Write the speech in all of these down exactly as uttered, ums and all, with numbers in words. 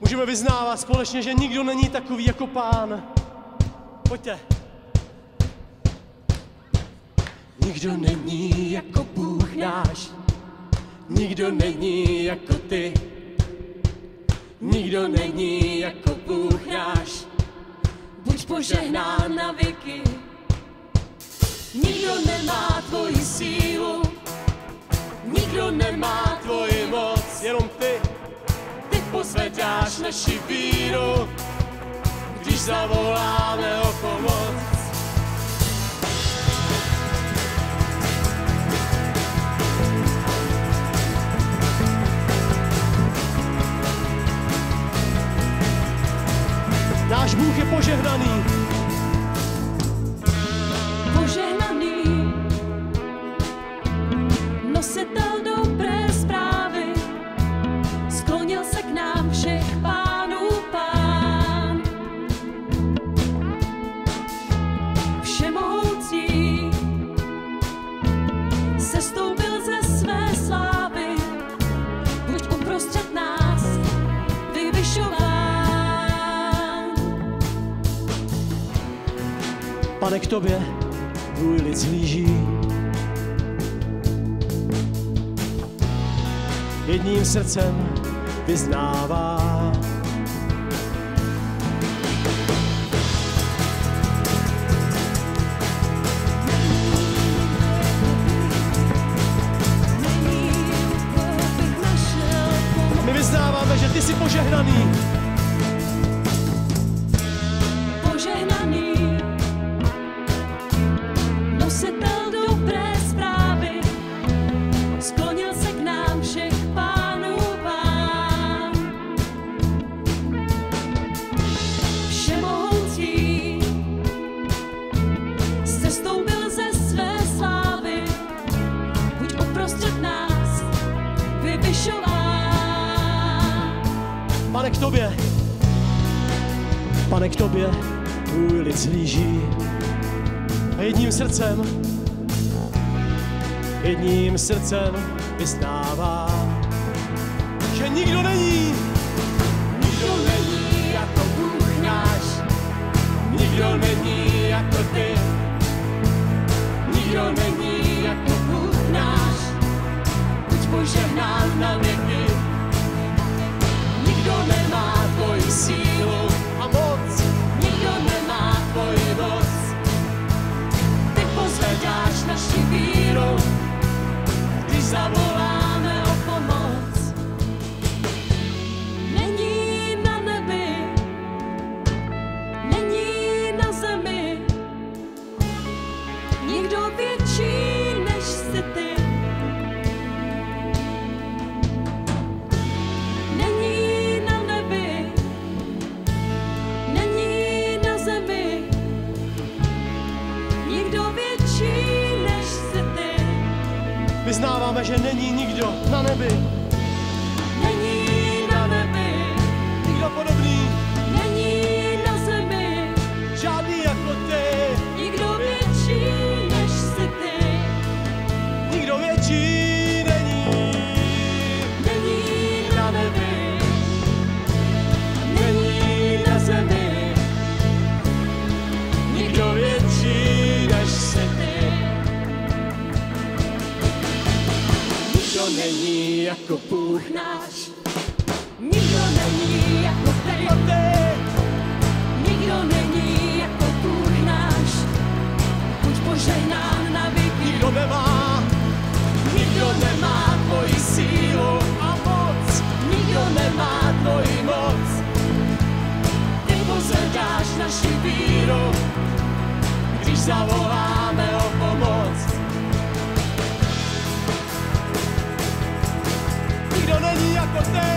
Můžeme vyznávat společně, že nikdo není takový jako Pán. Pojďte. Nikdo není jako Bůh náš, nikdo není jako ty, nikdo není jako Bůh náš, buď požehnán na věky. Nikdo nemá tvoji sílu, nikdo nemá tvoji moc, jenom ty, ty pozvedáš naši víru, když zavoláme o pomoc. Náš Bůh je požehnaný. Požehnaný, nositel dobré zprávy, sklonil se k nám všech pánů Pán. Všemohoucí sestoupil ze své slávy, buď uprostřed nás vyvyšován. Pane, k tobě tvůj lid zhlíží. Jedním srdcem vyznává. My vyznáváme, že ty jsi požehnaný. Nositel dobré zprávy, sklonil se k nám všech pánů Pán. Všemohoucí sestoupil ze své slávy, buď uprostřed nás vyvyšován. Pane, k tobě, Pane, k tobě tvůj lid zhlíží. A jedním srdcem, jedním srdcem vyznává, že nikdo není, nikdo není jako Bůh náš, nikdo není jako ty, nikdo není jako Bůh náš, buď požehnán na věky. Nikdo nemá tvoji sílu a moc, nikdo nemá tvoji moc. Pozvedáš naši víru, když zavoláme o pomoc. Není na nebi, není na zemi, nikdo větší než jsi ty. Není na nebi, není na zemi, nikdo větší než jsi ty. Vyznáváme, že není nikdo na nebi, Není na nebi, nikdo podobný, není na zemi, žádný jako ty, nikdo větší než jsi ty. nikdo větší není. Není na nebi, Není na zemi nikdo větší než jsi ty. Nikdo není jako Bůh náš, nikdo není jako ty. a ty, Nikdo není jako Bůh náš, buď požehnán na věky. nikdo nemá, nikdo nemá tvoji sílu a moc, Nikdo nemá tvoji moc. Ty pozvedáš naši víru, když zavoláme o pomoc. Nikdo není jako ty.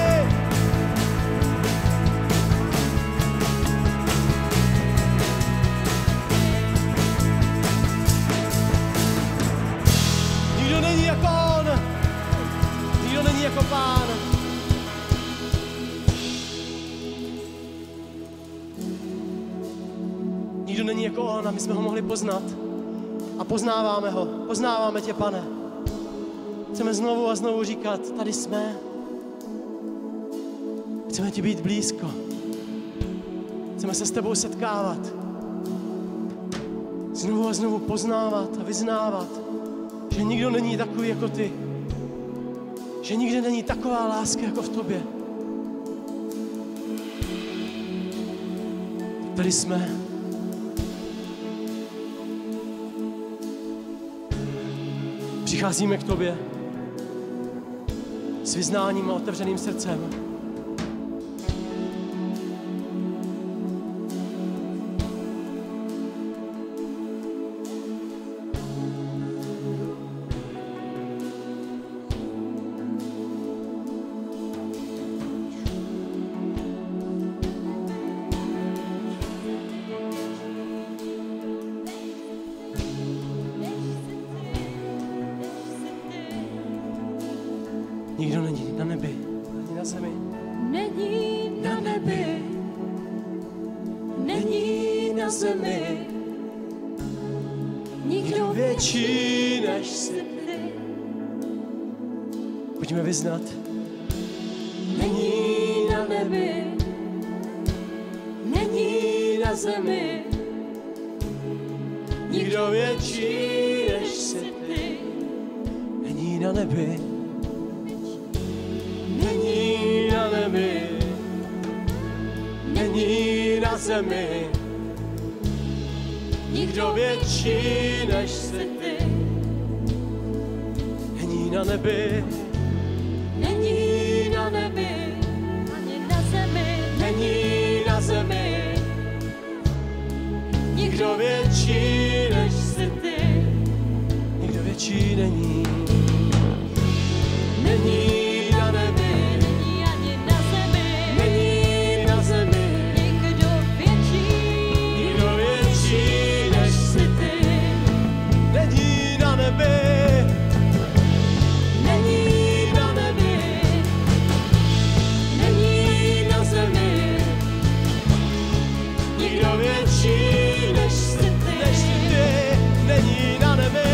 Nikdo není jako on. Nikdo není jako Pán. Nikdo není jako on, aby jsme ho mohli poznat. A poznáváme ho. Poznáváme tě, Pane. Chceme znovu a znovu říkat, tady jsme. Chceme ti být blízko. Chceme se s tebou setkávat. Znovu a znovu poznávat a vyznávat, že nikdo není takový jako ty. Že nikde není taková láska jako v tobě. Tady jsme. Přicházíme k tobě s vyznáním a otevřeným srdcem. Nikdo není na nebi, ani na zemi. Není na nebi, není na zemi, nikdo větší než jsi. ty. Pojďme vyznat. Není na nebi, není na zemi, Nikdo větší než jsi. ty. Není na nebi. Není na nebi. Není na zemi. Nikdo větší než jsi. ty. Není na nebi. Není na nebi, ani na zemi, Není na zemi. nikdo větší než jsi ty. Nikdo větší není. Není na nebi, není ani na zemi, Není na zemi. nikdo větší, Nikdo větší než jsi ty. Není na nebi. Není na nebi, není na zemi, Nikdo větší než jsi ty. než ty. Není na nebi.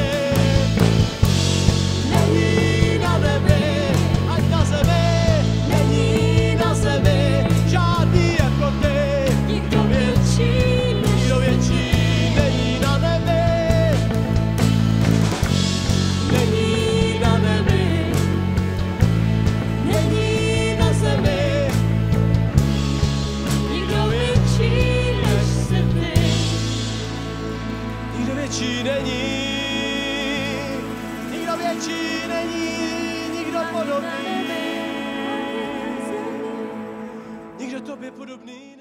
Není na nebi, ať na zemi. Není na zemi žádný jako ty. nikdo větší, Nikdo větší není na nebi. Není na nebi. není na zemi, nikdo větší než jsi ty. Nikdo větší není. Nikdo větší není. Nikdo podobný. Nikdo tobě podobný